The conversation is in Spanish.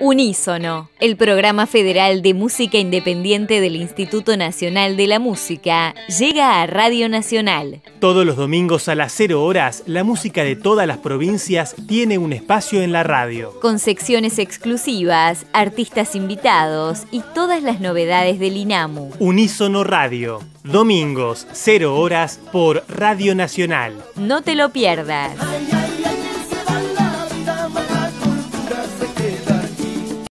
Unísono, el programa federal de música independiente del Instituto Nacional de la Música, llega a Radio Nacional. Todos los domingos a las 0 horas, la música de todas las provincias tiene un espacio en la radio. Con secciones exclusivas, artistas invitados y todas las novedades del INAMU. Unísono Radio, domingos 0 horas por Radio Nacional. No te lo pierdas.